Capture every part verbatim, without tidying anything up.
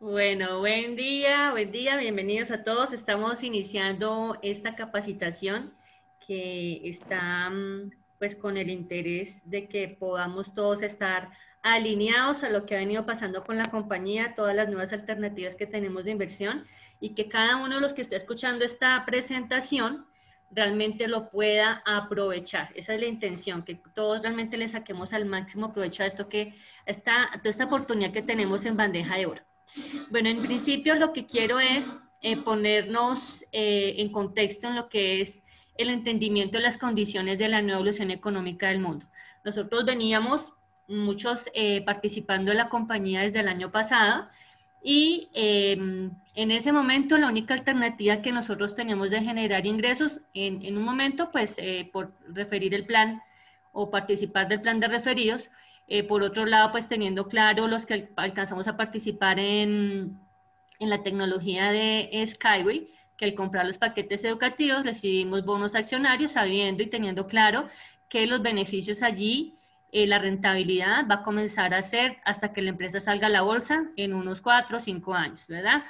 Bueno, buen día, buen día, bienvenidos a todos. Estamos iniciando esta capacitación que está mm, pues con el interés de que podamos todos estar alineados a lo que ha venido pasando con la compañía, todas las nuevas alternativas que tenemos de inversión y que cada uno de los que esté escuchando esta presentación realmente lo pueda aprovechar. Esa es la intención, que todos realmente le saquemos al máximo provecho a esto que está, a toda esta oportunidad que tenemos en bandeja de oro. Bueno, en principio lo que quiero es eh, ponernos eh, en contexto en lo que es el entendimiento de las condiciones de la nueva evolución económica del mundo. Nosotros veníamos muchos eh, participando en la compañía desde el año pasado y eh, en ese momento la única alternativa que nosotros teníamos de generar ingresos en, en un momento, pues eh, por referir el plan o participar del plan de referidos. Eh, por otro lado, pues teniendo claro los que alcanzamos a participar en, en la tecnología de Skyway, que al comprar los paquetes educativos recibimos bonos accionarios, sabiendo y teniendo claro que los beneficios allí, eh, la rentabilidad va a comenzar a ser hasta que la empresa salga a la bolsa en unos cuatro o cinco años, ¿verdad?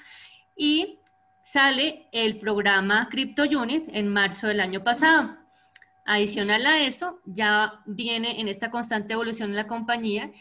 Y sale el programa Crypto Unit en marzo del año pasado. Adicional a eso, ya viene en esta constante evolución en la compañía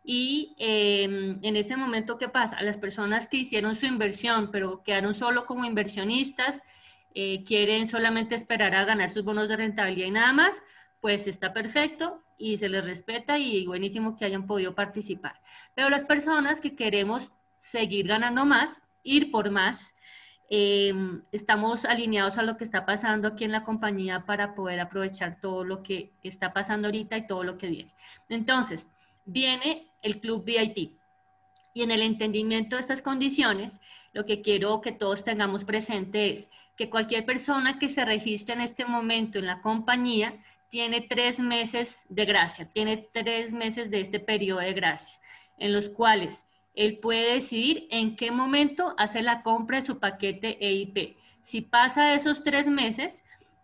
y eh, en ese momento, ¿qué pasa? A las personas que hicieron su inversión, pero quedaron solo como inversionistas, eh, quieren solamente esperar a ganar sus bonos de rentabilidad y nada más, pues está perfecto y se les respeta y buenísimo que hayan podido participar. Pero las personas que queremos seguir ganando más, ir por más, Eh, estamos alineados a lo que está pasando aquí en la compañía para poder aprovechar todo lo que está pasando ahorita y todo lo que viene. Entonces, viene el Club V I P y en el entendimiento de estas condiciones, lo que quiero que todos tengamos presente es que cualquier persona que se registre en este momento en la compañía tiene tres meses de gracia, tiene tres meses de este periodo de gracia, en los cuales él puede decidir en qué momento hace la compra de su paquete E I P. Si pasa esos tres meses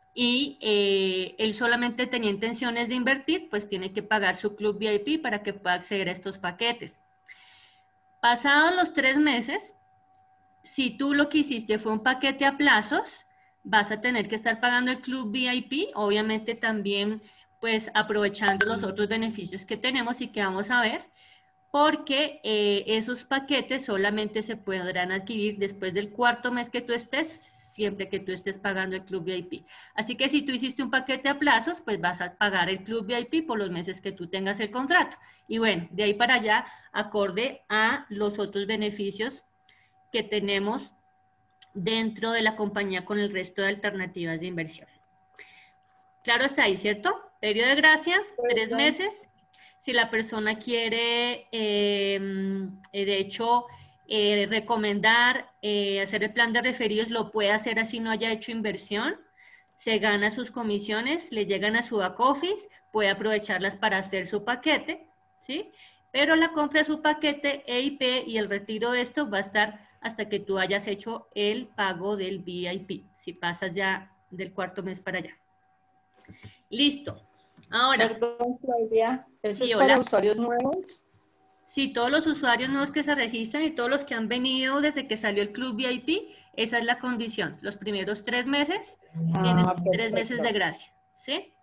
y eh, él solamente tenía intenciones de invertir, pues tiene que pagar su club V I P para que pueda acceder a estos paquetes. Pasados los tres meses, si tú lo que hiciste fue un paquete a plazos, vas a tener que estar pagando el club V I P, obviamente también pues aprovechando los otros beneficios que tenemos y que vamos a ver, porque eh, esos paquetes solamente se podrán adquirir después del cuarto mes que tú estés, siempre que tú estés pagando el club V I P. Así que si tú hiciste un paquete a plazos, pues vas a pagar el club V I P por los meses que tú tengas el contrato. Y bueno, de ahí para allá, acorde a los otros beneficios que tenemos dentro de la compañía con el resto de alternativas de inversión. Claro está ahí, ¿cierto? Periodo de gracia, tres meses. Si la persona quiere, eh, de hecho, eh, recomendar eh, hacer el plan de referidos, lo puede hacer así no haya hecho inversión. Se gana sus comisiones, le llegan a su back office, puede aprovecharlas para hacer su paquete, ¿sí? Pero la compra de su paquete E I P y el retiro de esto va a estar hasta que tú hayas hecho el pago del V I P, si pasas ya del cuarto mes para allá. Listo. Ahora. Perdón, Claudia, ¿eso Sí, es para hola. usuarios nuevos? Sí, todos los usuarios nuevos que se registran y todos los que han venido desde que salió el Club V I P, esa es la condición. Los primeros tres meses tienen Ah, tres meses de gracia, ¿sí?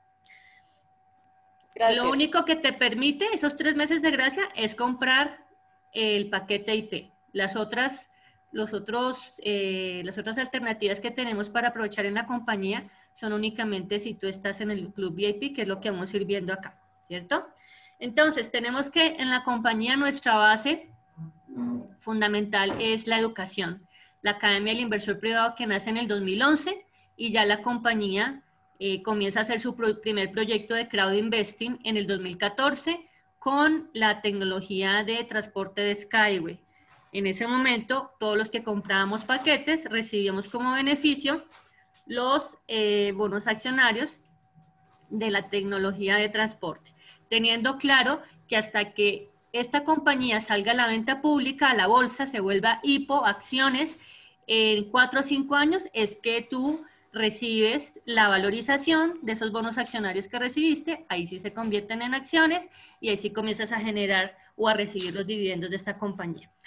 Gracias. Lo único que te permite esos tres meses de gracia es comprar el paquete I P. Las otras, los otros, eh, las otras alternativas que tenemos para aprovechar en la compañía son únicamente si tú estás en el Club V I P, que es lo que vamos a ir viendo acá, ¿cierto? Entonces, tenemos que en la compañía nuestra base fundamental es la educación. La Academia del Inversor Privado que nace en el dos mil once y ya la compañía eh, comienza a hacer su pro primer proyecto de crowd investing en el dos mil catorce con la tecnología de transporte de Skyway. En ese momento, todos los que comprábamos paquetes recibíamos como beneficio los eh, bonos accionarios de la tecnología de transporte, teniendo claro que hasta que esta compañía salga a la venta pública, a la bolsa, se vuelva I P O, acciones, en cuatro o cinco años es que tú recibes la valorización de esos bonos accionarios que recibiste, ahí sí se convierten en acciones y ahí sí comienzas a generar o a recibir los dividendos de esta compañía.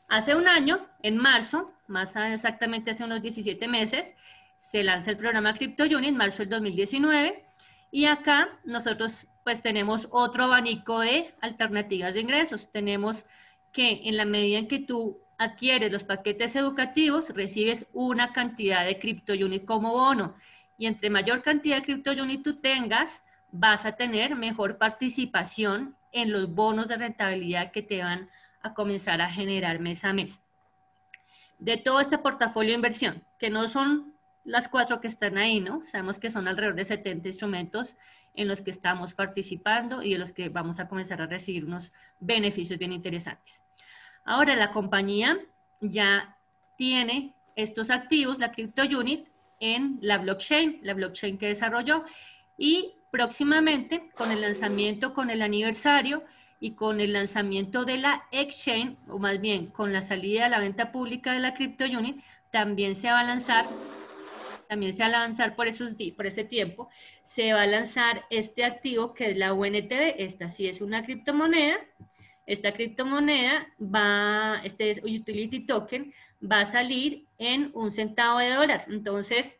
Hace un año, en marzo, más exactamente hace unos diecisiete meses, se lanza el programa Crypto Unit, marzo del dos mil diecinueve, y acá nosotros pues tenemos otro abanico de alternativas de ingresos. Tenemos que en la medida en que tú adquieres los paquetes educativos, recibes una cantidad de Crypto Unit como bono, y entre mayor cantidad de Crypto Unit tú tengas, vas a tener mejor participación en los bonos de rentabilidad que te van a comenzar a generar mes a mes. De todo este portafolio de inversión, que no son las cuatro que están ahí, ¿no? Sabemos que son alrededor de setenta instrumentos en los que estamos participando y de los que vamos a comenzar a recibir unos beneficios bien interesantes. Ahora la compañía ya tiene estos activos, la Crypto Unit, en la blockchain, la blockchain que desarrolló, y próximamente con el lanzamiento, con el aniversario y con el lanzamiento de la exchange, o más bien con la salida a la venta pública de la Crypto Unit, también se va a lanzar, también se va a lanzar por, esos, por ese tiempo, se va a lanzar este activo que es la U N T B. Esta sí es una criptomoneda. Esta criptomoneda va, este es Utility Token, va a salir en un centavo de dólar. Entonces,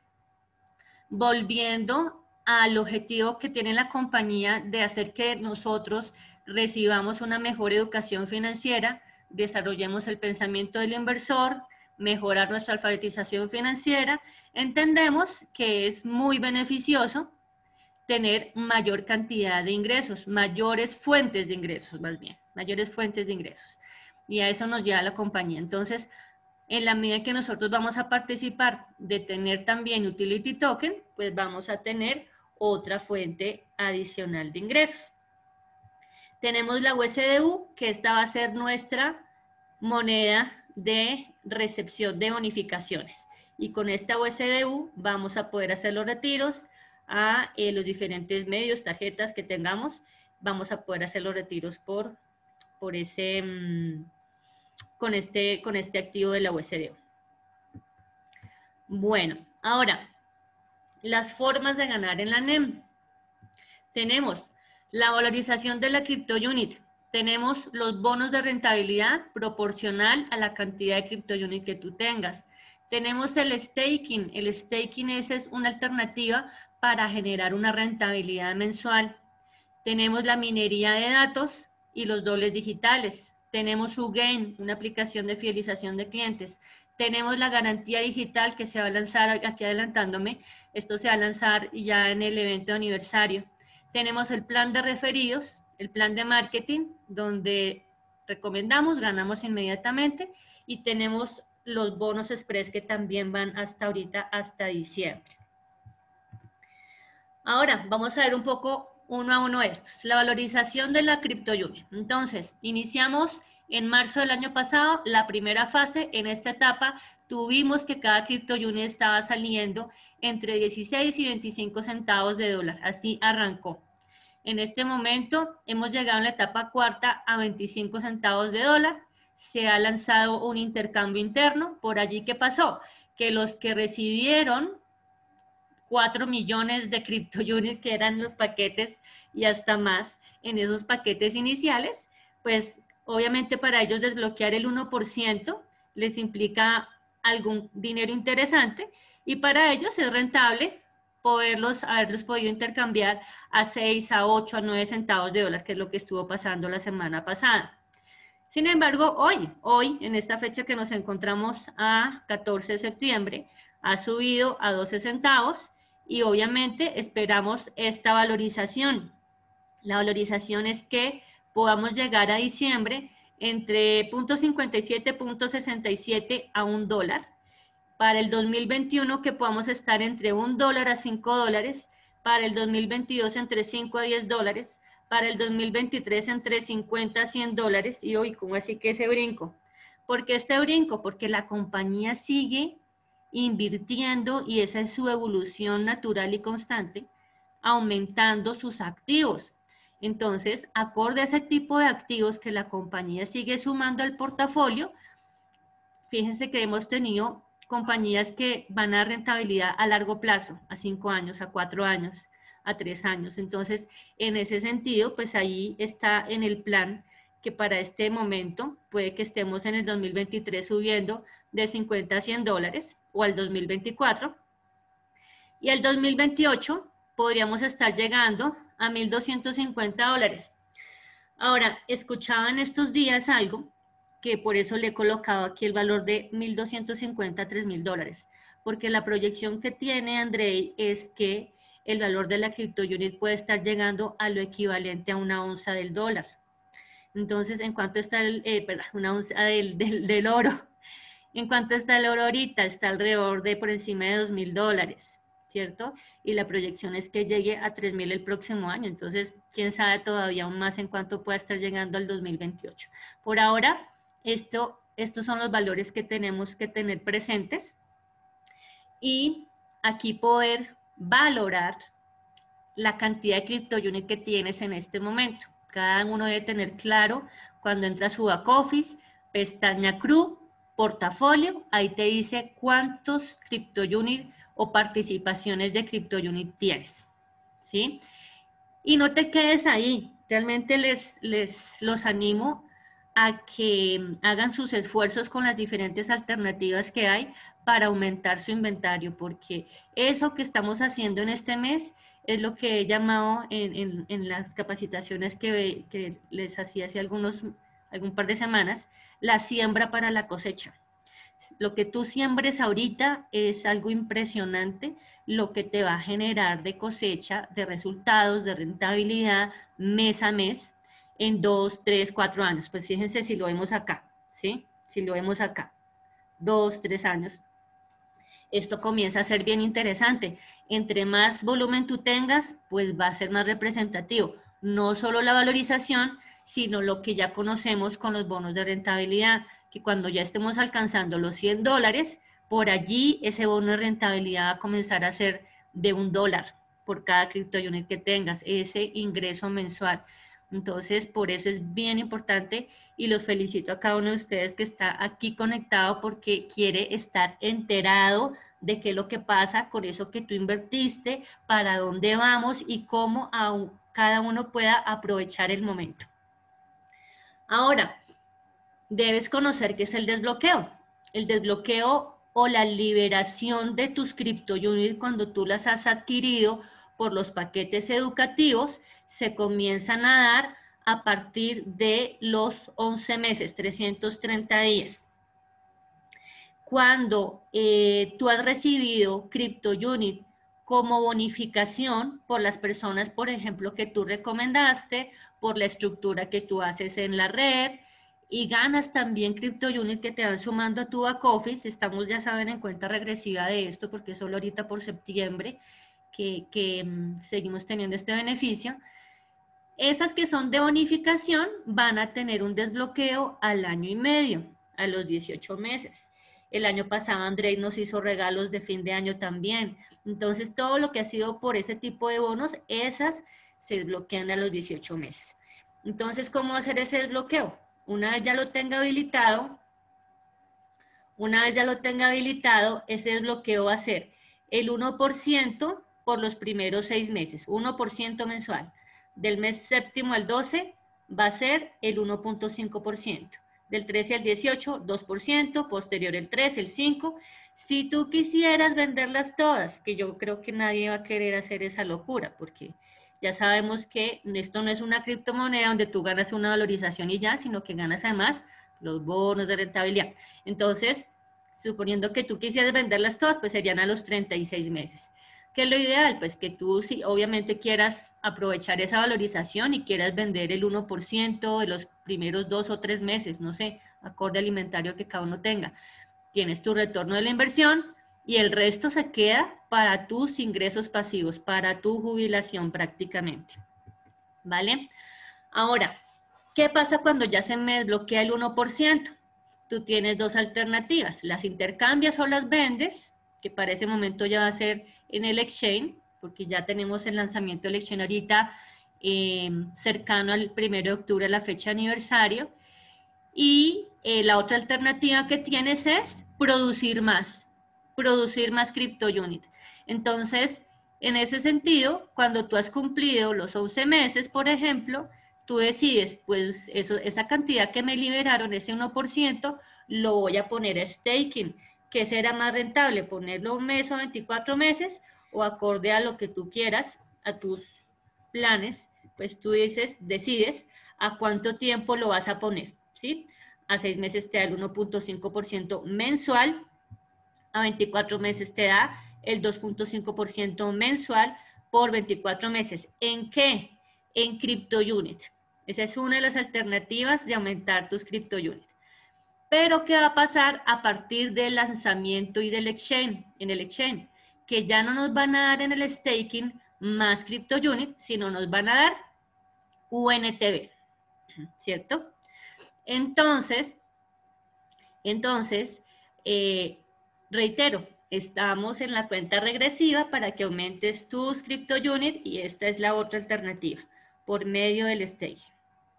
volviendo al objetivo que tiene la compañía de hacer que nosotros recibamos una mejor educación financiera, desarrollemos el pensamiento del inversor, mejorar nuestra alfabetización financiera, entendemos que es muy beneficioso tener mayor cantidad de ingresos, mayores fuentes de ingresos, más bien, mayores fuentes de ingresos. Y a eso nos lleva la compañía. Entonces, en la medida que nosotros vamos a participar de tener también Utility Token, pues vamos a tener otra fuente adicional de ingresos. Tenemos la U S D U, que esta va a ser nuestra moneda de recepción de bonificaciones. Y con esta U S D U vamos a poder hacer los retiros a eh, los diferentes medios, tarjetas que tengamos. Vamos a poder hacer los retiros por, por ese, mmm, con, este, con este activo de la U S D U. Bueno, ahora, las formas de ganar en la N E M. Tenemos la valorización de la Crypto Unit. Tenemos los bonos de rentabilidad proporcional a la cantidad de Crypto Unit que tú tengas. Tenemos el staking. El staking es, es una alternativa para generar una rentabilidad mensual. Tenemos la minería de datos y los dobles digitales. Tenemos Ugain, una aplicación de fidelización de clientes. Tenemos la garantía digital que se va a lanzar, aquí adelantándome, esto se va a lanzar ya en el evento de aniversario. Tenemos el plan de referidos, el plan de marketing, donde recomendamos, ganamos inmediatamente, y tenemos los bonos express que también van hasta ahorita, hasta diciembre. Ahora, vamos a ver un poco uno a uno estos. La valorización de la Crypto Unit. Entonces, iniciamos en marzo del año pasado la primera fase. En esta etapa tuvimos que cada Crypto Unit estaba saliendo entre dieciséis y veinticinco centavos de dólar. Así arrancó. En este momento hemos llegado en la etapa cuarta a veinticinco centavos de dólar. Se ha lanzado un intercambio interno. Por allí, ¿qué pasó? Que los que recibieron cuatro millones de Crypto Unit, que eran los paquetes y hasta más en esos paquetes iniciales, pues obviamente para ellos desbloquear el uno por ciento les implica algún dinero interesante, y para ellos es rentable poderlos, haberlos podido intercambiar a seis, a ocho, a nueve centavos de dólar, que es lo que estuvo pasando la semana pasada. Sin embargo, hoy, hoy, en esta fecha que nos encontramos a catorce de septiembre, ha subido a doce centavos, y obviamente esperamos esta valorización. La valorización es que podamos llegar a diciembre entre punto cincuenta y siete, punto sesenta y siete a un dólar. Para el dos mil veintiuno que podamos estar entre un dólar a cinco dólares. Para el dos mil veintidós entre cinco a diez dólares. Para el dos mil veintitrés entre cincuenta a cien dólares. Y hoy, ¿cómo así que ese brinco? ¿Por qué este brinco? Porque la compañía sigue invirtiendo, y esa es su evolución natural y constante, aumentando sus activos. Entonces, acorde a ese tipo de activos que la compañía sigue sumando al portafolio, fíjense que hemos tenido compañías que van a rentabilidad a largo plazo, a cinco años, a cuatro años, a tres años. Entonces, en ese sentido, pues ahí está en el plan que para este momento puede que estemos en el dos mil veintitrés subiendo de cincuenta a cien dólares, o al dos mil veinticuatro, y al dos mil veintiocho podríamos estar llegando a mil doscientos cincuenta dólares. Ahora, escuchaba en estos días algo, que por eso le he colocado aquí el valor de mil doscientos cincuenta a tres mil dólares, porque la proyección que tiene Andrei es que el valor de la CryptoUnit puede estar llegando a lo equivalente a una onza del dólar. Entonces, ¿en cuánto está el, eh, perdón, una onza del, del, del oro? ¿En cuánto está el oro ahorita? Está alrededor de por encima de dos mil dólares, ¿cierto? Y la proyección es que llegue a tres mil el próximo año. Entonces, quién sabe todavía aún más en cuánto pueda estar llegando al dos mil veintiocho. Por ahora, esto, estos son los valores que tenemos que tener presentes. Y aquí poder valorar la cantidad de CryptoUnit que tienes en este momento. Cada uno debe tener claro cuando entra a su back office, pestaña Crew, portafolio, ahí te dice cuántos CryptoUnit o participaciones de CryptoUnit tienes, ¿sí? Y no te quedes ahí, realmente les, les los animo a que hagan sus esfuerzos con las diferentes alternativas que hay para aumentar su inventario, porque eso que estamos haciendo en este mes es lo que he llamado en, en, en las capacitaciones que, que les hacía hace algunos, algún par de semanas, la siembra para la cosecha. Lo que tú siembres ahorita es algo impresionante, lo que te va a generar de cosecha, de resultados, de rentabilidad, mes a mes, en dos, tres, cuatro años. Pues fíjense si lo vemos acá, ¿sí? Si lo vemos acá, dos, tres años. Esto comienza a ser bien interesante. Entre más volumen tú tengas, pues va a ser más representativo. No solo la valorización, sino lo que ya conocemos con los bonos de rentabilidad, que cuando ya estemos alcanzando los cien dólares, por allí ese bono de rentabilidad va a comenzar a ser de un dólar por cada CryptoUnit que tengas, ese ingreso mensual. Entonces, por eso es bien importante y los felicito a cada uno de ustedes que está aquí conectado porque quiere estar enterado de qué es lo que pasa con eso que tú invertiste, para dónde vamos y cómo aún cada uno pueda aprovechar el momento. Ahora, debes conocer qué es el desbloqueo. El desbloqueo o la liberación de tus CryptoUnit cuando tú las has adquirido por los paquetes educativos se comienzan a dar a partir de los once meses, trescientos treinta días. Cuando eh, tú has recibido CryptoUnit como bonificación por las personas, por ejemplo, que tú recomendaste, por la estructura que tú haces en la red, y ganas también CryptoUnit que te van sumando a tu back office. Estamos, ya saben, en cuenta regresiva de esto, porque solo ahorita por septiembre que, que um, seguimos teniendo este beneficio. Esas que son de bonificación van a tener un desbloqueo al año y medio, a los dieciocho meses. El año pasado Andrei nos hizo regalos de fin de año también. Entonces, todo lo que ha sido por ese tipo de bonos, esas se desbloquean a los dieciocho meses. Entonces, ¿cómo hacer ese desbloqueo? Una vez ya lo tenga habilitado, una vez ya lo tenga habilitado, ese desbloqueo va a ser el uno por ciento por los primeros seis meses, uno por ciento mensual. Del mes séptimo al doce va a ser el uno punto cinco por ciento. Del trece al dieciocho, dos por ciento, posterior el tres, el cinco. Si tú quisieras venderlas todas, que yo creo que nadie va a querer hacer esa locura, porque ya sabemos que esto no es una criptomoneda donde tú ganas una valorización y ya, sino que ganas además los bonos de rentabilidad. Entonces, suponiendo que tú quisieras venderlas todas, pues serían a los treinta y seis meses. ¿Qué es lo ideal? Pues que tú sí, obviamente quieras aprovechar esa valorización y quieras vender el uno por ciento de los primeros dos o tres meses, no sé, acorde alimentario que cada uno tenga. Tienes tu retorno de la inversión y el resto se queda para tus ingresos pasivos, para tu jubilación prácticamente. ¿Vale? Ahora, ¿qué pasa cuando ya se me desbloquea el uno por ciento? Tú tienes dos alternativas, las intercambias o las vendes, que para ese momento ya va a ser en el exchange, porque ya tenemos el lanzamiento del exchange ahorita eh, cercano al primero de octubre, la fecha de aniversario, y eh, la otra alternativa que tienes es producir más, producir más CryptoUnit. Entonces, en ese sentido, cuando tú has cumplido los once meses, por ejemplo, tú decides, pues eso, esa cantidad que me liberaron, ese uno por ciento, lo voy a poner a staking. ¿Qué será más rentable? ¿Ponerlo un mes o veinticuatro meses? O acorde a lo que tú quieras, a tus planes, pues tú dices, decides a cuánto tiempo lo vas a poner, ¿sí? A seis meses te da el uno punto cinco por ciento mensual, a veinticuatro meses te da el dos punto cinco por ciento mensual por veinticuatro meses. ¿En qué? En CryptoUnit. Esa es una de las alternativas de aumentar tus CryptoUnit. Pero ¿qué va a pasar a partir del lanzamiento y del exchange, en el exchange? Que ya no nos van a dar en el staking más CryptoUnit, sino nos van a dar U N T B, ¿cierto? Entonces, entonces, eh, reitero, estamos en la cuenta regresiva para que aumentes tus CryptoUnit y esta es la otra alternativa, por medio del staking.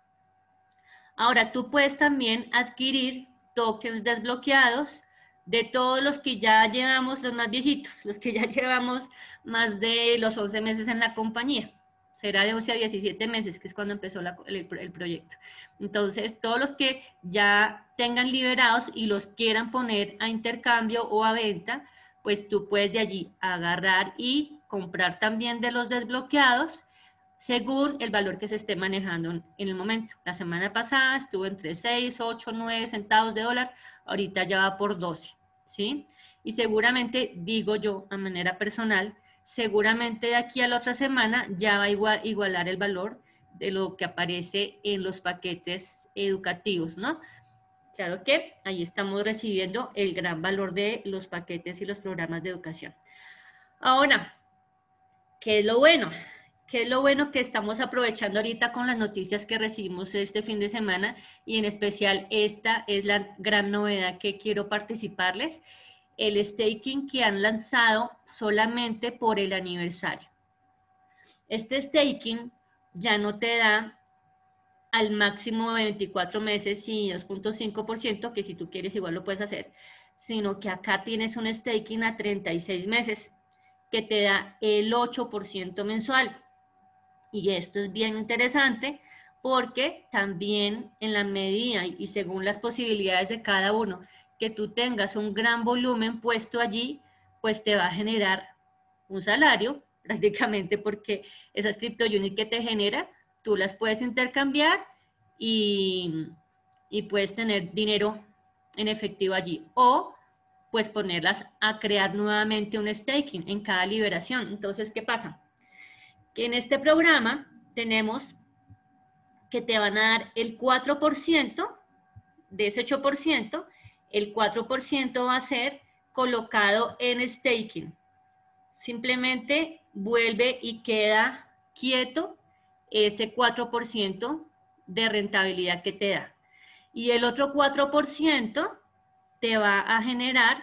Ahora, tú puedes también adquirir tokens desbloqueados de todos los que ya llevamos, los más viejitos, los que ya llevamos más de los once meses en la compañía. Será de once a diecisiete meses, que es cuando empezó la, el, el proyecto. Entonces, todos los que ya tengan liberados y los quieran poner a intercambio o a venta, pues tú puedes de allí agarrar y comprar también de los desbloqueados según el valor que se esté manejando en el momento. La semana pasada estuvo entre seis, ocho, nueve centavos de dólar, ahorita ya va por doce, ¿sí? Y seguramente, digo yo, a manera personal, seguramente de aquí a la otra semana ya va a igual, igualar el valor de lo que aparece en los paquetes educativos, ¿no? Claro que ahí estamos recibiendo el gran valor de los paquetes y los programas de educación. Ahora, ¿qué es lo bueno? ¿Qué es lo bueno que estamos aprovechando ahorita con las noticias que recibimos este fin de semana? Y en especial esta es la gran novedad que quiero participarles, el staking que han lanzado solamente por el aniversario. Este staking ya no te da al máximo de veinticuatro meses y dos punto cinco por ciento, que si tú quieres igual lo puedes hacer, sino que acá tienes un staking a treinta y seis meses que te da el ocho por ciento mensual. Y esto es bien interesante porque también en la medida y según las posibilidades de cada uno, que tú tengas un gran volumen puesto allí, pues te va a generar un salario prácticamente porque esas CryptoUnit que te genera, tú las puedes intercambiar y, y puedes tener dinero en efectivo allí. O pues ponerlas a crear nuevamente un staking en cada liberación. Entonces, ¿qué pasa? Que en este programa tenemos que te van a dar el cuatro por ciento de ese ocho por ciento, el cuatro por ciento va a ser colocado en staking. Simplemente vuelve y queda quieto ese cuatro por ciento de rentabilidad que te da. Y el otro cuatro por ciento te va a generar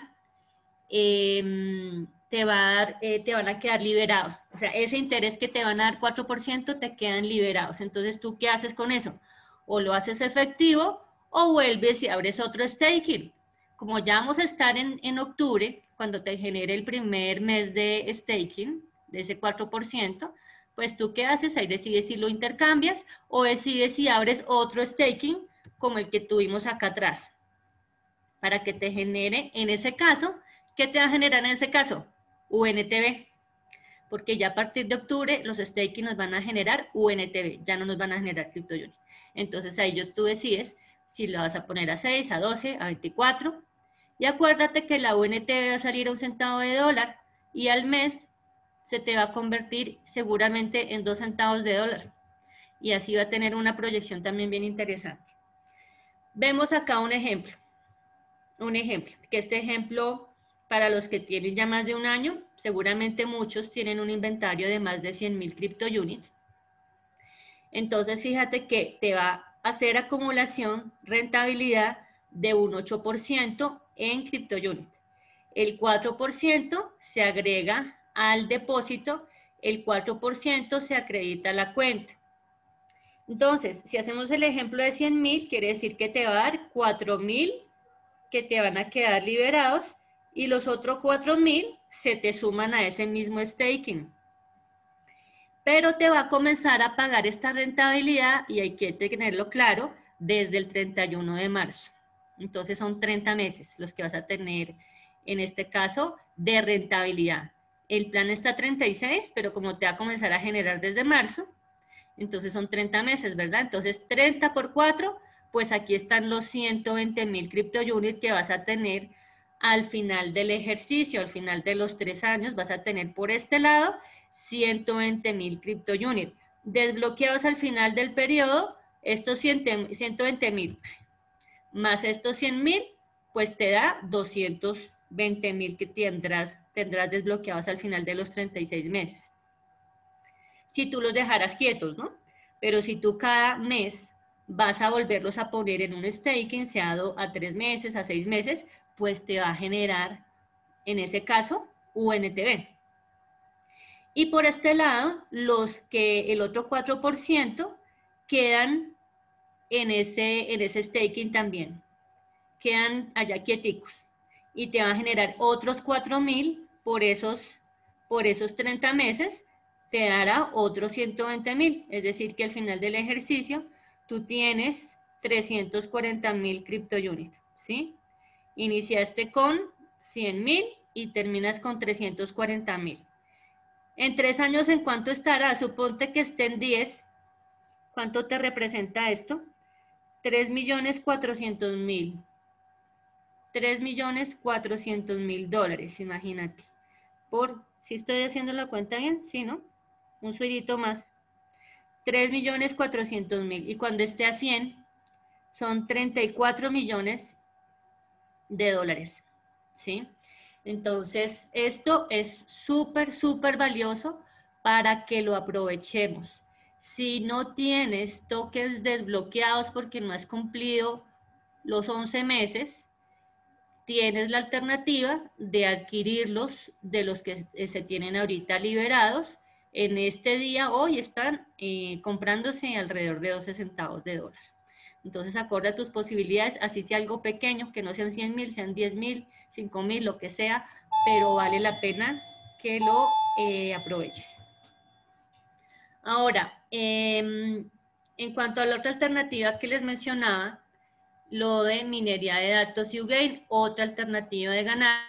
eh, te, va a dar, eh, te van a quedar liberados. O sea, ese interés que te van a dar cuatro por ciento te quedan liberados. Entonces, ¿tú qué haces con eso? O lo haces efectivo o vuelves y abres otro staking. Como ya vamos a estar en, en octubre, cuando te genere el primer mes de staking, de ese cuatro por ciento, pues tú qué haces, ahí decides si lo intercambias o decides si abres otro staking como el que tuvimos acá atrás, para que te genere, en ese caso, ¿qué te va a generar en ese caso? U N T B, porque ya a partir de octubre los staking nos van a generar U N T B, ya no nos van a generar CryptoUnit. Entonces ahí yo, tú decides si lo vas a poner a seis, a doce, a veinticuatro, y acuérdate que la U N T B va a salir a un centavo de dólar y al mes se te va a convertir seguramente en dos centavos de dólar. Y así va a tener una proyección también bien interesante. Vemos acá un ejemplo. Un ejemplo, que este ejemplo para los que tienen ya más de un año, seguramente muchos tienen un inventario de más de cien mil CryptoUnit. Entonces, fíjate que te va a hacer acumulación, rentabilidad de un ocho por ciento en CryptoUnit. El cuatro por ciento se agrega al depósito, el cuatro por ciento se acredita a la cuenta. Entonces, si hacemos el ejemplo de cien mil, quiere decir que te va a dar cuatro mil que te van a quedar liberados y los otros cuatro mil se te suman a ese mismo staking. pero te va a comenzar a pagar esta rentabilidad, y hay que tenerlo claro, desde el treinta y uno de marzo. Entonces son treinta meses los que vas a tener, en este caso, de rentabilidad. El plan está a treinta y seis, pero como te va a comenzar a generar desde marzo, entonces son treinta meses, ¿verdad? Entonces treinta por cuatro, pues aquí están los ciento veinte mil cripto unit que vas a tener al final del ejercicio, al final de los tres años, vas a tener por este lado ciento veinte mil cripto unit. Desbloqueados al final del periodo, estos ciento veinte mil más estos cien mil, pues te da doscientos veinte mil que tendrás, tendrás desbloqueados al final de los treinta y seis meses. Si tú los dejaras quietos, ¿no? Pero si tú cada mes vas a volverlos a poner en un staking, sea a tres meses, a seis meses, pues te va a generar, en ese caso, U N T B. Y por este lado, los que el otro cuatro por ciento quedan en ese, en ese staking también. Quedan allá quieticos. Y te va a generar otros cuatro mil por esos, por esos treinta meses, te dará otros ciento veinte mil. Es decir, que al final del ejercicio tú tienes trescientos cuarenta mil cripto units, ¿sí? Iniciaste con cien mil y terminas con trescientos cuarenta mil. En tres años, ¿en cuánto estará? Suponte que esté en diez. ¿Cuánto te representa esto? tres millones cuatrocientos mil. tres millones cuatrocientos mil dólares, imagínate. Por, si estoy haciendo la cuenta bien, sí, ¿no? Un suelito más. tres millones cuatrocientos mil. Y cuando esté a cien, son treinta y cuatro millones de dólares, ¿sí? Entonces, esto es súper, súper valioso para que lo aprovechemos. Si no tienes tokens desbloqueados porque no has cumplido los once meses, tienes la alternativa de adquirirlos de los que se tienen ahorita liberados. En este día, hoy están eh, comprándose alrededor de doce centavos de dólar. Entonces, acorde a tus posibilidades, así sea algo pequeño, que no sean cien mil, sean diez mil, cinco mil, lo que sea, pero vale la pena que lo eh, aproveches. Ahora, eh, en cuanto a la otra alternativa que les mencionaba, lo de minería de datos y Ugain, otra alternativa de ganar.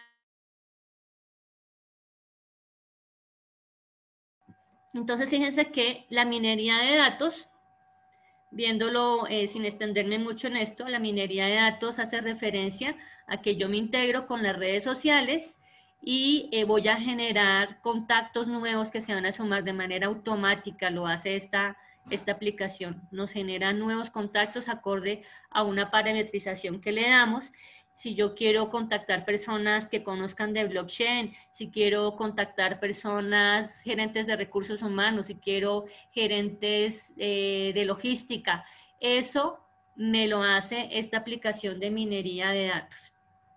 Entonces, fíjense que la minería de datos, viéndolo eh, sin extenderme mucho en esto, la minería de datos hace referencia a que yo me integro con las redes sociales y eh, voy a generar contactos nuevos que se van a sumar de manera automática, lo hace esta, esta aplicación, nos genera nuevos contactos acorde a una parametrización que le damos. Si yo quiero contactar personas que conozcan de blockchain, si quiero contactar personas, gerentes de recursos humanos, si quiero gerentes eh, de logística, eso me lo hace esta aplicación de minería de datos.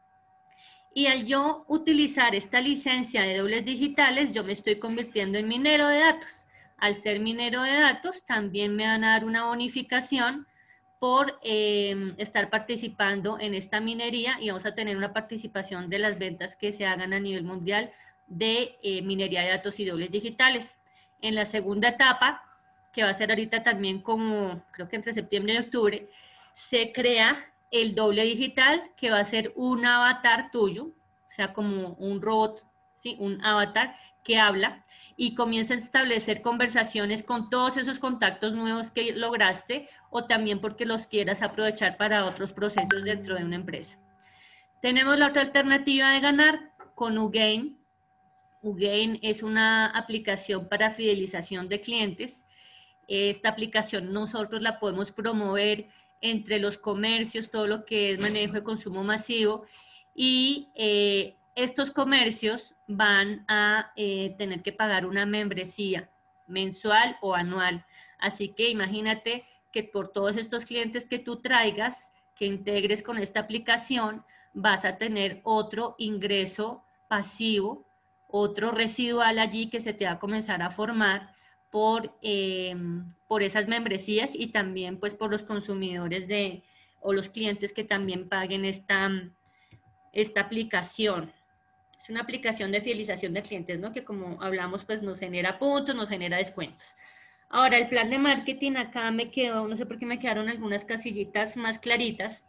Y al yo utilizar esta licencia de dobles digitales, yo me estoy convirtiendo en minero de datos. Al ser minero de datos, también me van a dar una bonificación por eh, estar participando en esta minería y vamos a tener una participación de las ventas que se hagan a nivel mundial de eh, minería de datos y dobles digitales. En la segunda etapa, que va a ser ahorita también como, creo que entre septiembre y octubre, se crea el doble digital, que va a ser un avatar tuyo, o sea, como un robot, ¿sí? Un avatar que habla y comienza a establecer conversaciones con todos esos contactos nuevos que lograste o también porque los quieras aprovechar para otros procesos dentro de una empresa. Tenemos la otra alternativa de ganar con Ugain. Ugain es una aplicación para fidelización de clientes. Esta aplicación nosotros la podemos promover entre los comercios, todo lo que es manejo de consumo masivo, y eh, estos comercios van a eh, tener que pagar una membresía mensual o anual. Así que imagínate que por todos estos clientes que tú traigas, que integres con esta aplicación, vas a tener otro ingreso pasivo, otro residual allí que se te va a comenzar a formar por, eh, por esas membresías y también pues por los consumidores de, o los clientes que también paguen esta, esta aplicación. Es una aplicación de fidelización de clientes, ¿no? Que como hablamos, pues nos genera puntos, nos genera descuentos. Ahora, el plan de marketing acá me quedó, no sé por qué me quedaron algunas casillitas más claritas,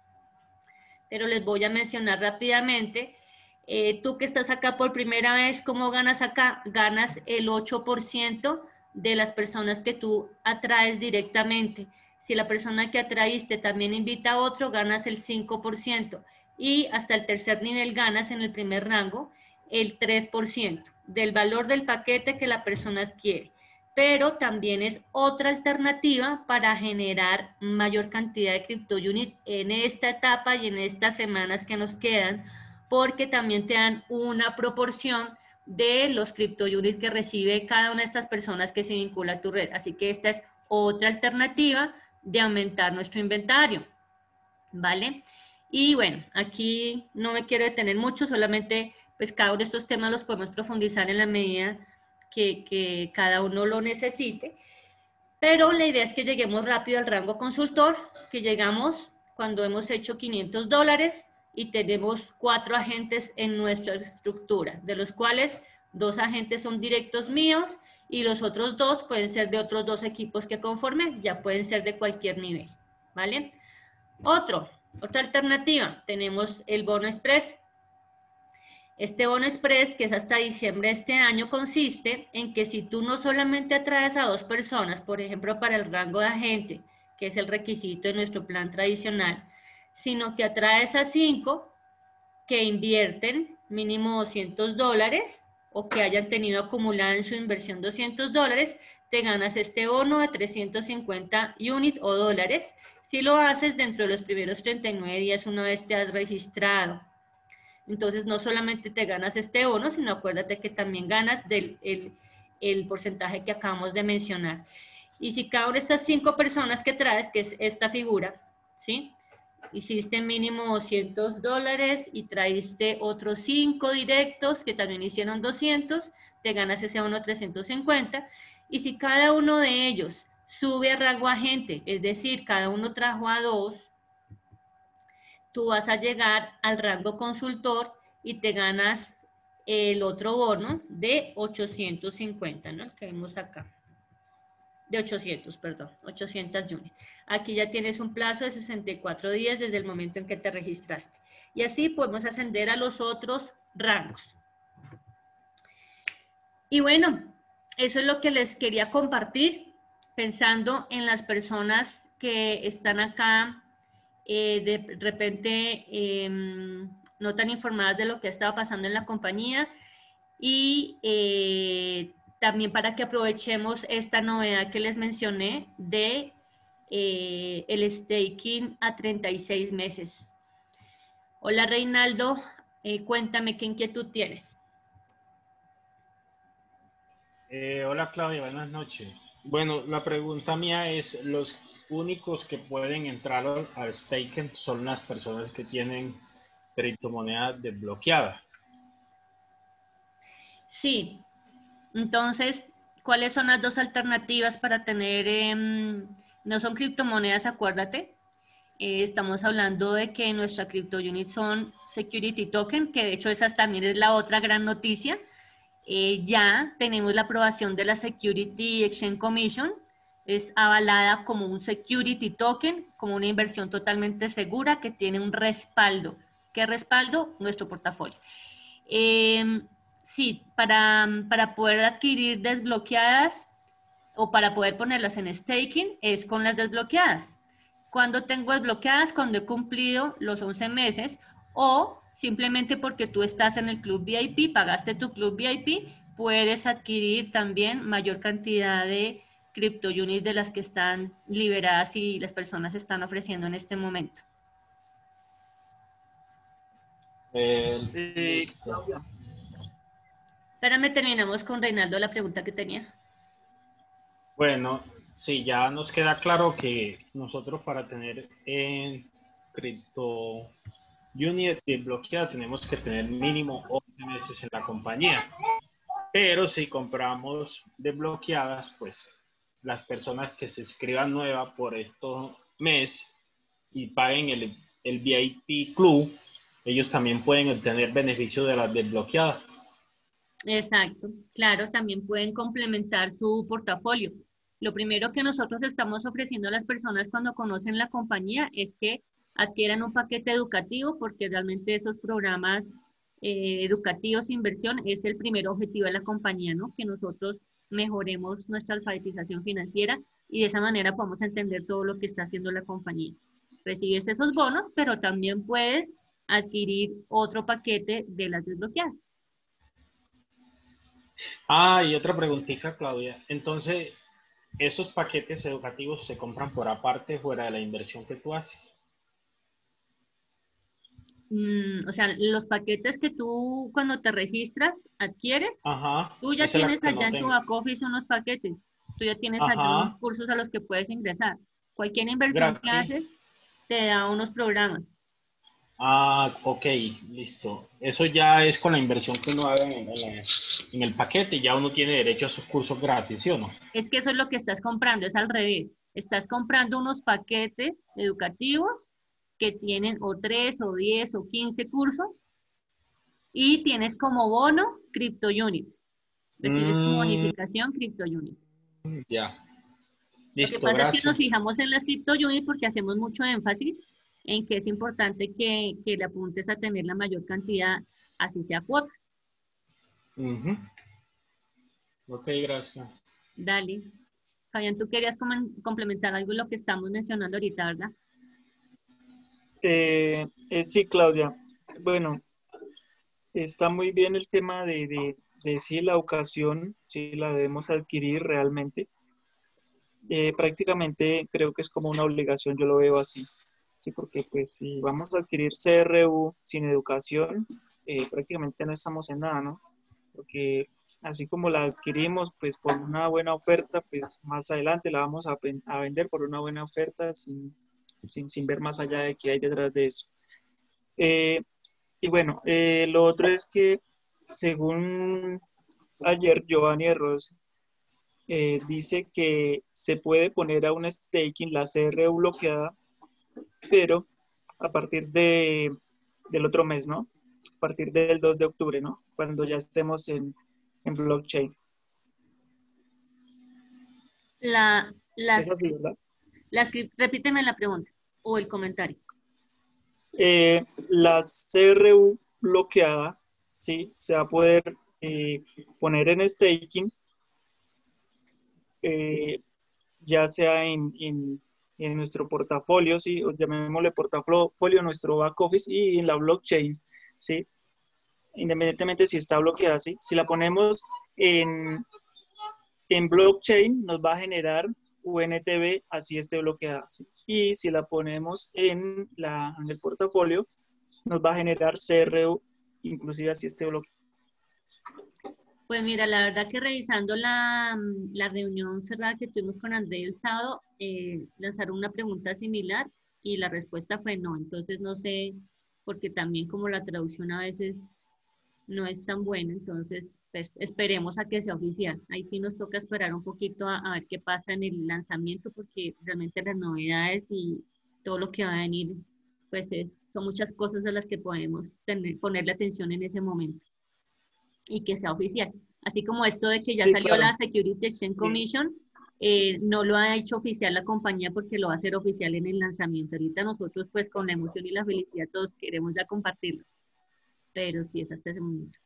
pero les voy a mencionar rápidamente. Eh, tú que estás acá por primera vez, ¿cómo ganas acá? Ganas el ocho por ciento de las personas que tú atraes directamente. Si la persona que atraíste también invita a otro, ganas el cinco por ciento. Y hasta el tercer nivel ganas en el primer rango el tres por ciento del valor del paquete que la persona adquiere. Pero también es otra alternativa para generar mayor cantidad de CryptoUnit en esta etapa y en estas semanas que nos quedan, porque también te dan una proporción de los CryptoUnit que recibe cada una de estas personas que se vincula a tu red. Así que esta es otra alternativa de aumentar nuestro inventario, ¿vale? Y bueno, aquí no me quiero detener mucho, solamente pues cada uno de estos temas los podemos profundizar en la medida que, que cada uno lo necesite, pero la idea es que lleguemos rápido al rango consultor, que llegamos cuando hemos hecho quinientos dólares y tenemos cuatro agentes en nuestra estructura, de los cuales dos agentes son directos míos y los otros dos pueden ser de otros dos equipos que conformen, ya pueden ser de cualquier nivel, ¿vale? Otro, otra alternativa, tenemos el bono express. Este bono express, que es hasta diciembre de este año, consiste en que si tú no solamente atraes a dos personas, por ejemplo, para el rango de agente, que es el requisito de nuestro plan tradicional, sino que atraes a cinco que invierten mínimo doscientos dólares o que hayan tenido acumulada en su inversión doscientos dólares, te ganas este bono de trescientos cincuenta unit o dólares si lo haces dentro de los primeros treinta y nueve días una vez te has registrado. Entonces, no solamente te ganas este bono, sino acuérdate que también ganas del el, el porcentaje que acabamos de mencionar. Y si cada una de estas cinco personas que traes, que es esta figura, ¿sí? Hiciste mínimo doscientos dólares y traíste otros cinco directos que también hicieron doscientos, te ganas ese bono trescientos cincuenta. Y si cada uno de ellos sube a rango agente, es decir, cada uno trajo a dos, tú vas a llegar al rango consultor y te ganas el otro bono de ochocientos cincuenta, ¿no? El que vemos acá. De ochocientos, perdón, ochocientos units. Aquí ya tienes un plazo de sesenta y cuatro días desde el momento en que te registraste. Y así podemos ascender a los otros rangos. Y bueno, eso es lo que les quería compartir, pensando en las personas que están acá Eh, de repente eh, no tan informadas de lo que estaba pasando en la compañía y eh, también para que aprovechemos esta novedad que les mencioné de eh, el staking a treinta y seis meses. Hola Reinaldo, eh, cuéntame qué inquietud tienes. Eh, hola Claudia, buenas noches. Bueno, la pregunta mía es, los únicos que pueden entrar al, al staking son las personas que tienen criptomonedas desbloqueadas. Sí, entonces, ¿cuáles son las dos alternativas para tener, eh, no son criptomonedas, acuérdate? Eh, estamos hablando de que nuestra CryptoUnit son Security Token, que de hecho esa también es la otra gran noticia. Eh, ya tenemos la aprobación de la Security Exchange Commission, es avalada como un Security Token, como una inversión totalmente segura que tiene un respaldo. ¿Qué respaldo? Nuestro portafolio. Eh, sí, para, para poder adquirir desbloqueadas o para poder ponerlas en staking es con las desbloqueadas. Cuando tengo desbloqueadas, cuando he cumplido los once meses o simplemente porque tú estás en el club V I P, pagaste tu club V I P, puedes adquirir también mayor cantidad de CryptoUnits de las que están liberadas y las personas están ofreciendo en este momento. Eh, Eh, Claudia. Espérame, terminamos con Reinaldo la pregunta que tenía. Bueno, sí, ya nos queda claro que nosotros para tener en cripto unit desbloqueada tenemos que tener mínimo once meses en la compañía. Pero si compramos desbloqueadas, pues las personas que se inscriban nueva por estos meses y paguen el, el V I P Club, ellos también pueden obtener beneficio de las desbloqueadas. Exacto, claro, también pueden complementar su portafolio. Lo primero que nosotros estamos ofreciendo a las personas cuando conocen la compañía es que adquieran un paquete educativo, porque realmente esos programas eh, educativos de inversión es el primer objetivo de la compañía, ¿no? Que nosotros mejoremos nuestra alfabetización financiera y de esa manera podemos entender todo lo que está haciendo la compañía. Recibes esos bonos, pero también puedes adquirir otro paquete de las desbloqueadas. Ah, y otra preguntita, Claudia. Entonces, ¿esos paquetes educativos se compran por aparte fuera de la inversión que tú haces? Mm, o sea, los paquetes que tú cuando te registras adquieres, Ajá, tú ya esa es la tienes que allá no en tu tengo. back office unos paquetes, tú ya tienes allá unos Ajá, cursos a los que puedes ingresar. Cualquier inversión que gratis. haces te da unos programas. Ah, ok, listo. Eso ya es con la inversión que uno haga en, en la- en el paquete, ya uno tiene derecho a sus cursos gratis, ¿sí o no? Es que eso es lo que estás comprando, es al revés. Estás comprando unos paquetes educativos que tienen o tres o diez o quince cursos y tienes como bono Crypto Unit. Recibes como Mm, bonificación Crypto Unit. ya, Lo que listo, pasa es que nos gracias. fijamos en las Crypto Unit porque hacemos mucho énfasis en que es importante que, que le apuntes a tener la mayor cantidad, así sea cuotas. Ujú. Ok, gracias. Dale. Fabián, tú querías comen- complementar algo de lo que estamos mencionando ahorita, ¿verdad? Eh, eh, sí, Claudia. Bueno, está muy bien el tema de, de, de si la educación, si la debemos adquirir realmente. Eh, prácticamente creo que es como una obligación, yo lo veo así. Sí, porque pues si vamos a adquirir C R U sin educación, eh, prácticamente no estamos en nada, ¿no? Porque así como la adquirimos pues por una buena oferta, pues más adelante la vamos a, pen- a vender por una buena oferta sin, sin, sin ver más allá de qué hay detrás de eso. Eh, y bueno, eh, lo otro es que según ayer Giovanni Ross eh, dice que se puede poner a un staking la C R U bloqueada, pero a partir de, del otro mes, ¿no? A partir del dos de octubre, ¿no? Cuando ya estemos en, en blockchain. La, las, Es así, ¿verdad? las, repíteme la pregunta o el comentario. Eh, la C R U bloqueada, ¿sí? Se va a poder eh, poner en staking, eh, ya sea en, en, en, nuestro portafolio, ¿sí? O llamémosle portafolio, nuestro back office y en la blockchain, ¿sí? Independientemente si está bloqueada, ¿sí? Si la ponemos en, en blockchain, nos va a generar U N T B así esté bloqueada, ¿sí? Y si la ponemos en, la, en el portafolio, nos va a generar C R U, inclusive así esté bloqueada. Pues mira, la verdad que revisando la, la reunión cerrada que tuvimos con André el sábado, eh, lanzaron una pregunta similar y la respuesta fue no. Entonces no sé, porque también como la traducción a veces no es tan buena, entonces pues esperemos a que sea oficial. Ahí sí nos toca esperar un poquito a, a ver qué pasa en el lanzamiento, porque realmente las novedades y todo lo que va a venir, pues es, son muchas cosas de las que podemos tener, ponerle atención en ese momento y que sea oficial. Así como esto de que ya Sí, salió claro. la Security Exchange Commission, eh, no lo ha hecho oficial la compañía porque lo va a hacer oficial en el lanzamiento. Ahorita nosotros pues con la emoción y la felicidad todos queremos ya compartirlo, pero sí es hasta ese momento.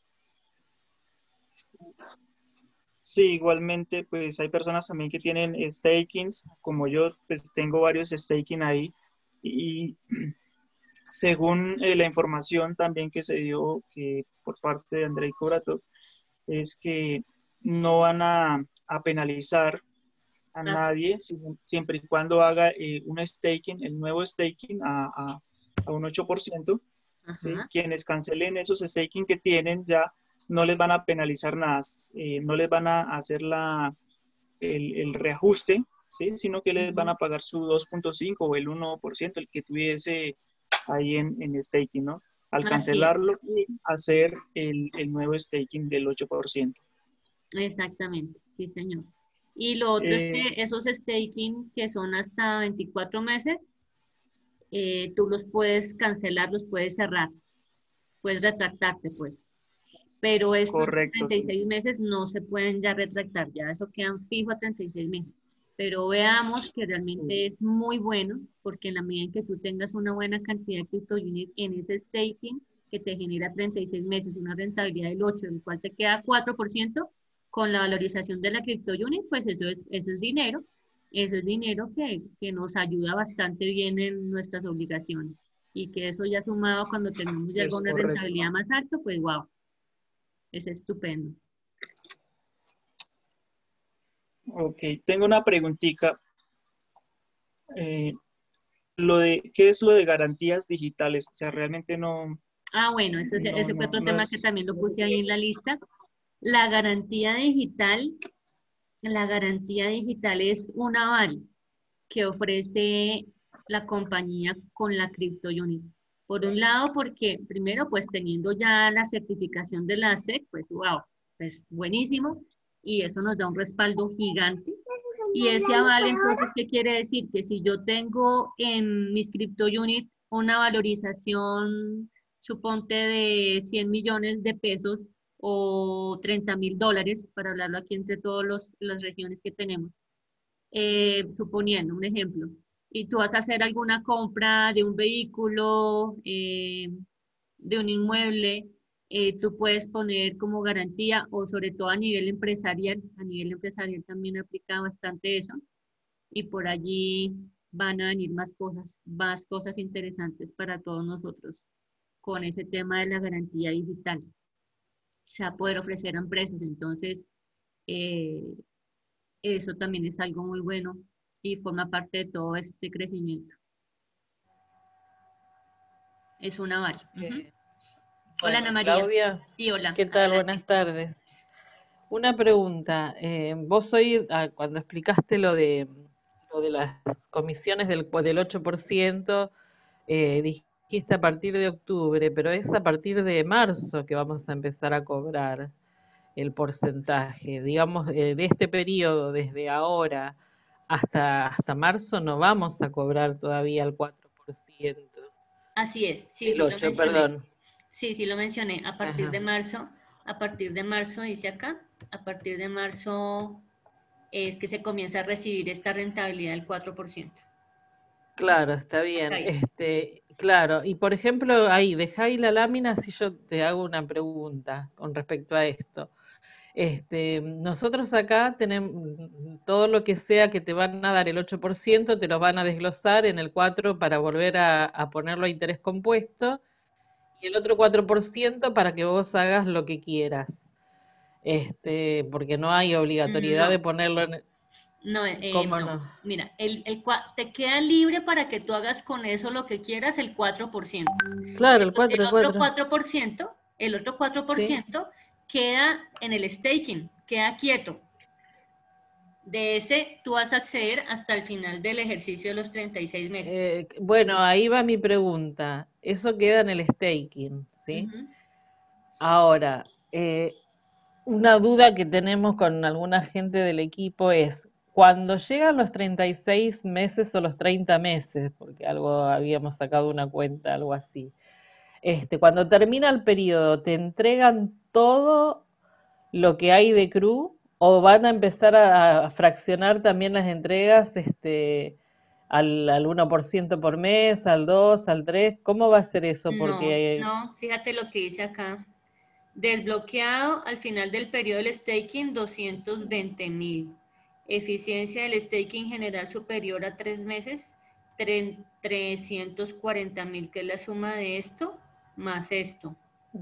Sí, igualmente, pues hay personas también que tienen stakings, como yo, pues tengo varios staking ahí y según eh, la información también que se dio que por parte de Andrei Koratov, es que no van a, a penalizar a Ah, nadie si, siempre y cuando haga eh, un staking, el nuevo staking a, a, a un ocho por ciento, ¿sí? ajá. Quienes cancelen esos staking que tienen ya no les van a penalizar nada, eh, no les van a hacer la, el, el reajuste, ¿sí? Sino que les van a pagar su dos punto cinco o el uno por ciento, el que tuviese ahí en, en staking, ¿no? Al Así es, cancelarlo y hacer el, el nuevo staking del ocho por ciento. exactamente, sí señor. Y lo otro es Eh, que esos staking que son hasta veinticuatro meses, eh, tú los puedes cancelar, los puedes cerrar, puedes retractarte, pues. Pero estos Correcto, treinta y sí. seis meses no se pueden ya retractar, ya eso quedan fijo a treinta y seis meses. Pero veamos que realmente Sí, es muy bueno, porque en la medida en que tú tengas una buena cantidad de crypto unit en ese staking, que te genera treinta y seis meses, una rentabilidad del ocho, del cual te queda cuatro por ciento, con la valorización de la crypto unit, pues eso es, eso es dinero, eso es dinero que, que nos ayuda bastante bien en nuestras obligaciones. Y que eso ya sumado cuando tengamos ya es una correcto. rentabilidad más alta, pues wow, es estupendo. Ok, tengo una preguntita. Eh, lo de, ¿qué es lo de garantías digitales? O sea, realmente no, Ah, bueno, ese, es- no, ese fue no, otro no tema que es, también lo no sé puse qué ahí en es. la lista. La garantía digital, la garantía digital es un aval que ofrece la compañía con la Crypto Unit. Por un lado, porque primero, pues teniendo ya la certificación de la S E C, pues wow, pues buenísimo, y eso nos da un respaldo gigante. Y ese aval, entonces, ¿qué quiere decir? Que si yo tengo en mis Crypto Unit una valorización, suponte, de cien millones de pesos o treinta mil dólares, para hablarlo aquí entre todas las regiones que tenemos, eh, suponiendo un ejemplo, y tú vas a hacer alguna compra de un vehículo, eh, de un inmueble, eh, tú puedes poner como garantía, o sobre todo a nivel empresarial, a nivel empresarial también aplica bastante eso, y por allí van a venir más cosas, más cosas interesantes para todos nosotros con ese tema de la garantía digital. Se va a poder ofrecer a empresas, entonces eh, eso también es algo muy bueno y forma parte de todo este crecimiento. Es una aval. Ujú. Eh, Hola, Ana bueno, María. Claudia, Sí, hola, ¿qué tal? adelante. Buenas tardes. Una pregunta. Eh, vos hoy, ah, cuando explicaste lo de, lo de las comisiones del, del ocho por ciento, eh, dijiste a partir de octubre, pero es a partir de marzo que vamos a empezar a cobrar el porcentaje. Digamos, eh, de este periodo, desde ahora hasta, hasta marzo, no vamos a cobrar todavía el cuatro por ciento, Así es, sí, el sí lo ocho, mencioné. perdón. Sí, sí lo mencioné. A partir Ajá. de marzo, a partir de marzo, dice acá, a partir de marzo es que se comienza a recibir esta rentabilidad del cuatro por ciento. Claro, está Acá bien. dice. Este, claro, y por ejemplo, ahí, dejá ahí la lámina si yo te hago una pregunta con respecto a esto. Este, nosotros acá tenemos todo lo que sea que te van a dar el ocho por ciento, te lo van a desglosar en el cuatro para volver a, a ponerlo a interés compuesto y el otro cuatro por ciento para que vos hagas lo que quieras. Este, porque no hay obligatoriedad de No, ponerlo en... no, eh, ¿Cómo no. no? Mira, el, el, cua- te queda libre para que tú hagas con eso lo que quieras el cuatro por ciento. Claro, El, el el cuatro, el otro cuatro. cuatro por ciento, el otro cuatro por Sí. ciento queda en el staking, queda quieto. De ese tú vas a acceder hasta el final del ejercicio de los treinta y seis meses. Eh, bueno, ahí va mi pregunta. Eso queda en el staking, ¿sí? Ujú. Ahora, eh, una duda que tenemos con alguna gente del equipo es, cuando llegan los treinta y seis meses o los treinta meses, porque algo habíamos sacado una cuenta, algo así, este, cuando termina el periodo, ¿te entregan todo lo que hay de crew o van a empezar a, a fraccionar también las entregas este, al, al uno por ciento por mes, al dos, al tres? ¿Cómo va a ser eso? No, Porque, no, fíjate lo que dice acá. Desbloqueado al final del periodo del staking, doscientos veinte mil. Eficiencia del staking general superior a tres meses, tre- trescientos cuarenta mil, que es la suma de esto más esto.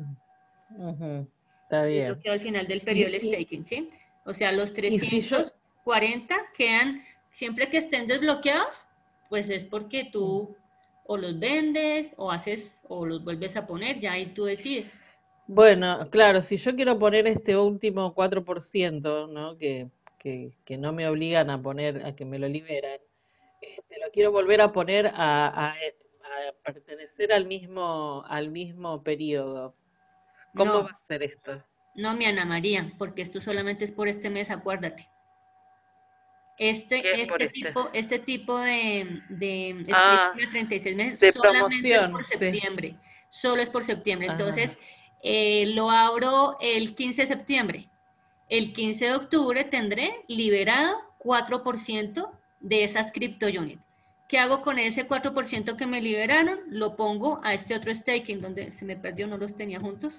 ujú, está bien. Desbloqueado al final del Y, periodo del y, staking, ¿sí? O sea, los y si yo... trescientos cuarenta quedan, siempre que estén desbloqueados, pues es porque tú o los vendes o haces o los vuelves a poner, ya ahí tú decides. Bueno, claro, si yo quiero poner este último cuatro por ciento, ¿no? Que, que, que no me obligan a poner, a que me lo liberan, este, lo quiero volver a poner a, a- a pertenecer al mismo, al mismo periodo. ¿Cómo va No, a ser esto? no, mi Ana María, porque esto solamente es por este mes, acuérdate. ¿Qué Este, es por este este? tipo, este tipo de, de Ah, staking a treinta y seis meses de solamente es promoción, por sí. septiembre, solo es por septiembre. Ajá. Entonces, eh, lo abro el quince de septiembre. El quince de octubre tendré liberado cuatro por ciento de esas cripto units. ¿Qué hago con ese cuatro por ciento que me liberaron? Lo pongo a este otro staking donde se me perdió, no los tenía juntos.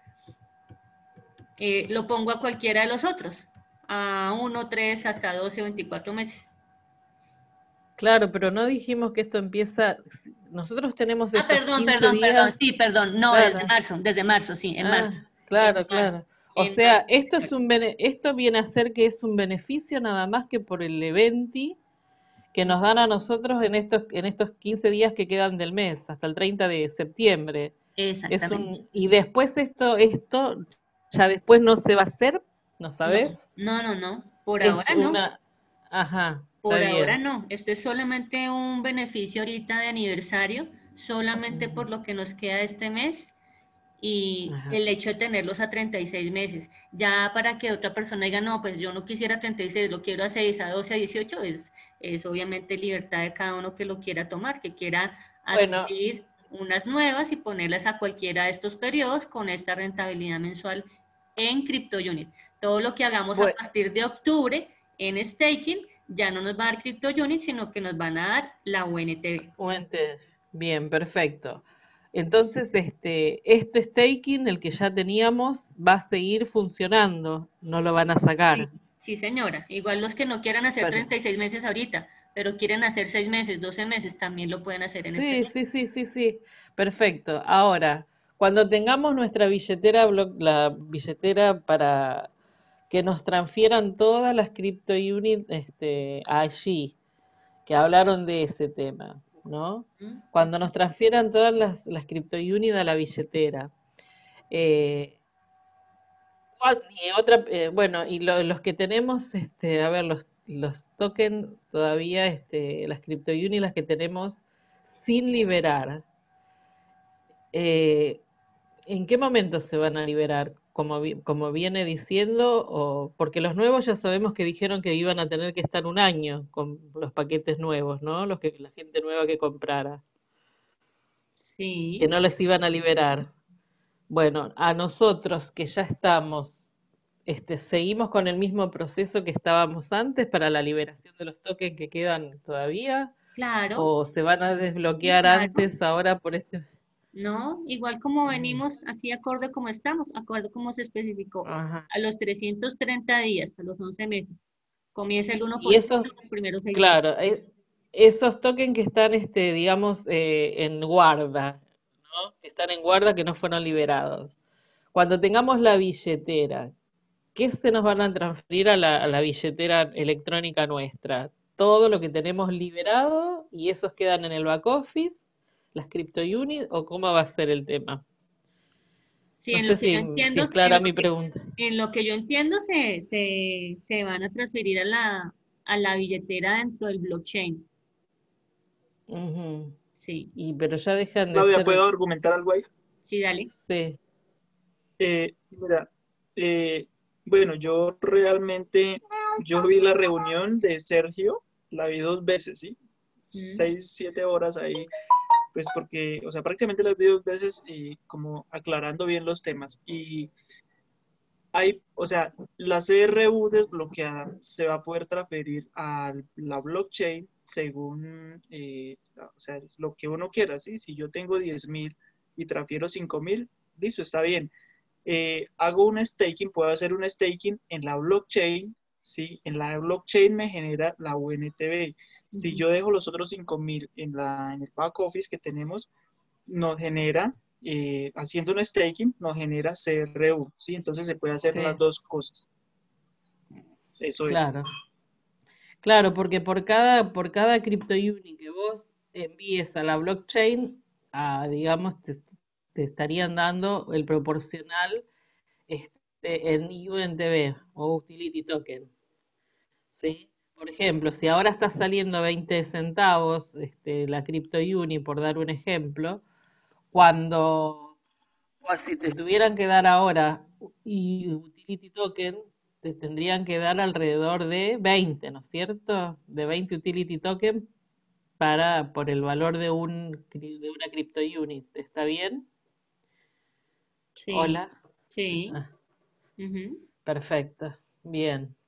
Eh, lo pongo a cualquiera de los otros, a uno, tres, hasta doce, veinticuatro meses. Claro, pero no dijimos que esto empieza, nosotros tenemos Ah, estos perdón, quince perdón, perdón, días, sí, perdón, no, desde claro. marzo, desde marzo, sí, en marzo, Ah, en claro, marzo, claro. O en sea, marzo. esto es un bene- esto viene a ser que es un beneficio nada más que por el eventi que nos dan a nosotros en estos en estos quince días que quedan del mes, hasta el treinta de septiembre. Es Exactamente. un y después esto esto ya después no se va a hacer, ¿no No, sabes? no, no, no, por Es ahora no. una, ajá, está Por ahora bien. no, esto es solamente un beneficio ahorita de aniversario, solamente Ujú, por lo que nos queda de este mes y ajá. el hecho de tenerlos a treinta y seis meses. Ya para que otra persona diga, no, pues yo no quisiera treinta y seis, lo quiero a seis, a doce, a dieciocho, es, es obviamente libertad de cada uno que lo quiera tomar, que quiera Bueno, adquirir unas nuevas y ponerlas a cualquiera de estos periodos con esta rentabilidad mensual en CryptoUnit. Todo lo que hagamos a bueno, partir de octubre en staking ya no nos va a dar CryptoUnit, sino que nos van a dar la U N T B. Fuente, bien, perfecto. Entonces, este, este staking, el que ya teníamos, va a seguir funcionando, no lo van a Sí, sacar. sí, señora. Igual los que no quieran hacer Pero, treinta y seis meses ahorita, pero quieren hacer seis meses, doce meses, también lo pueden hacer en este sí, momento. sí, sí, sí, sí, perfecto. Ahora, cuando tengamos nuestra billetera, blo- la billetera para que nos transfieran todas las crypto unit, este, allí, que hablaron de ese tema, ¿no? ¿Mm? Cuando nos transfieran todas las, las crypto unit a la billetera. eh, Ah, y otra, eh, bueno, y lo- los que tenemos, este, a ver, los, los tokens todavía, este, las CryptoUni, las que tenemos sin liberar, eh, ¿en qué momento se van a liberar? Como, vi- como viene diciendo, o porque los nuevos ya sabemos que dijeron que iban a tener que estar un año con los paquetes nuevos, ¿no? Los que la gente nueva que comprara, que Sí, no les iban a liberar. Bueno, a nosotros que ya estamos, este, seguimos con el mismo proceso que estábamos antes para la liberación de los tokens que quedan todavía, claro, o se van a sí, desbloquear claro. antes ahora por este. No, igual como Ujú. venimos, así acorde como estamos, acorde como se especificó, Ajá. a los trescientos treinta días, a los once meses, comienza el uno Y por ciento esos, los primeros seis meses. claro, e- esos tokens que están, este, digamos, eh, en guarda, ¿no? Que están en guarda, que no fueron liberados. Cuando tengamos la billetera, ¿qué se nos van a transferir a la, a la billetera electrónica nuestra? Todo lo que tenemos liberado y esos quedan en el back office, las crypto units, o cómo va a ser el tema. Sí, No en sé lo que si, yo si entiendo, es en clara lo mi que, pregunta. en lo que yo entiendo se, se, se van a transferir a la, a la billetera dentro del blockchain. Ujú. Sí, Y pero ya dejan de Claudia, ser, ¿puedo argumentar algo ahí? sí, dale. sí. Eh, mira, eh, bueno, yo realmente, yo vi la reunión de Sergio, la vi dos veces, ¿sí? Mm. Seis, siete horas ahí, pues porque, o sea, prácticamente las vi dos veces y como aclarando bien los temas. Y hay, o sea, la C R U desbloqueada se va a poder transferir a la blockchain según, eh, o sea, lo que uno quiera, ¿sí? Si yo tengo diez mil y transfiero cinco mil, listo, está bien. Eh, hago un staking, puedo hacer un staking en la blockchain, ¿sí? En la blockchain me genera la U N T B. Si Ujú. yo dejo los otros cinco mil en, la, en el back office que tenemos, nos genera, eh, haciendo un staking, nos genera C R U, ¿sí? Entonces se puede hacer las Sí, dos cosas. Eso es. claro. Claro, porque por cada, por cada crypto uni que vos envíes a la blockchain, ah, digamos, te, te estarían dando el proporcional, este, en U N T B o Utility Token, ¿sí? Por ejemplo, si ahora está saliendo veinte centavos, este, la crypto uni, por dar un ejemplo, cuando, o si te tuvieran que dar ahora y Utility Token, te tendrían que dar alrededor de veinte, ¿no es cierto? De veinte utility token para, por el valor de un, cri- de una crypto unit. ¿Está bien? Sí, Hola. sí. Ah, Ujú. perfecto. Bien.